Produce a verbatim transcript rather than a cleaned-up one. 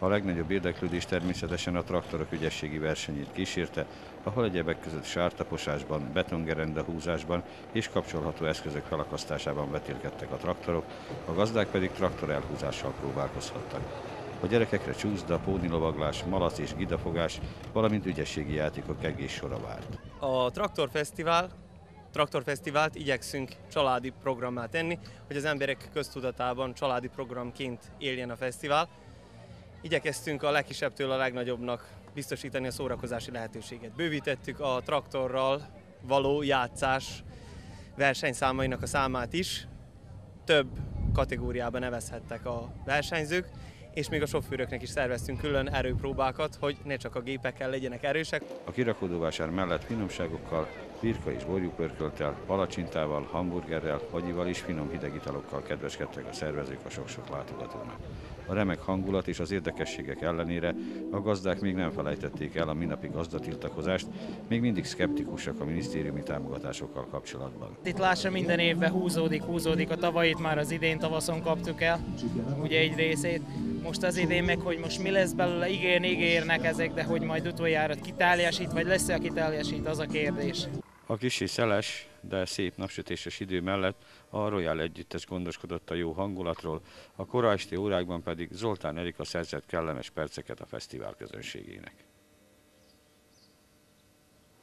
A legnagyobb érdeklődés természetesen a traktorok ügyességi versenyét kísérte, ahol egyebek között sártaposásban, betongerendahúzásban és kapcsolható eszközök felakasztásában vetélkedtek a traktorok, a gazdák pedig traktorelhúzással próbálkozhattak. A gyerekekre csúszda, pónilovaglás, malac és gidafogás, valamint ügyességi játékok egész sora várt. A Traktorfesztivál, Traktorfesztivált igyekszünk családi programmá tenni, hogy az emberek köztudatában családi programként éljen a fesztivál. Igyekeztünk a legkisebbtől a legnagyobbnak biztosítani a szórakozási lehetőséget. Bővítettük a traktorral való játszás versenyszámainak a számát is. Több kategóriában nevezhettek a versenyzők, és még a sofőröknek is szerveztünk külön erőpróbákat, hogy ne csak a gépekkel legyenek erősek. A kirakodóvásár mellett finomságokkal, birka és borjúpörkölttel, palacsintával, hamburgerrel, hagyival és finom hideg italokkal kedveskedtek a szervezők a sok-sok látogatónak. A remek hangulat és az érdekességek ellenére a gazdák még nem felejtették el a minapi gazdatiltakozást, még mindig szkeptikusak a minisztériumi támogatásokkal kapcsolatban. Itt lássa, minden évben húzódik, húzódik, a tavalyit már az idén tavaszon kaptuk el, ugye egy részét. Most az idén meg, hogy most mi lesz belőle, ígérni ígérnek ezek, de hogy majd utoljára kiteljesít, vagy lesz-e, aki teljesít, az a kérdés. A kissé szeles, de szép napsütéses idő mellett a Royal együttes gondoskodott a jó hangulatról, a kora esti órákban pedig Zoltán Erika szerzett kellemes perceket a fesztivál közönségének.